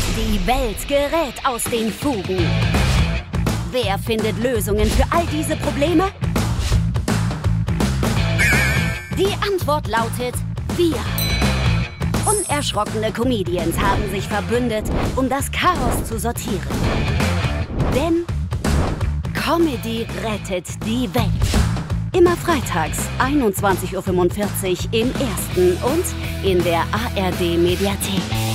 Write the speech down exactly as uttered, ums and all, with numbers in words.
Die Welt gerät aus den Fugen. Wer findet Lösungen für all diese Probleme? Die Antwort lautet wir. Unerschrockene Comedians haben sich verbündet, um das Chaos zu sortieren. Denn Comedy rettet die Welt. Immer freitags, einundzwanzig Uhr fünfundvierzig im Ersten und in der A R D Mediathek.